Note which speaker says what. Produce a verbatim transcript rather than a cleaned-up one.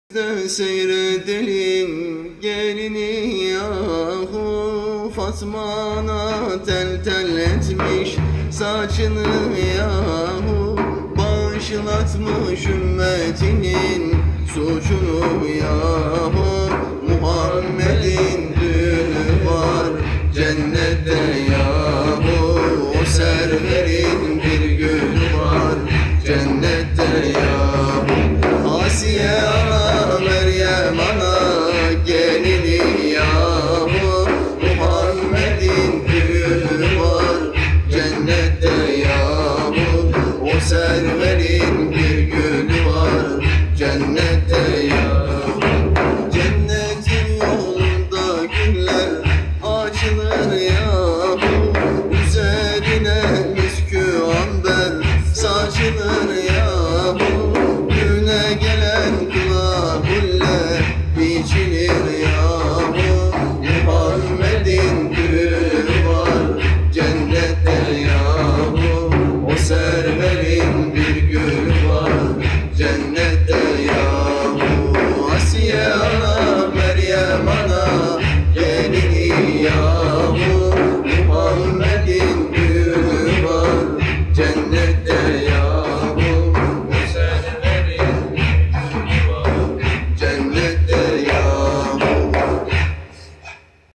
Speaker 1: de seyredelim gelini yahu, Fatma'na tel tel etmiş saçını yahu, bağışlatmış ümmetinin suçunu yahu. Muhammed'in düğünü var cennette yahu, o serverin bir günü var cennette yahu. Asiye ana, Meryem ana,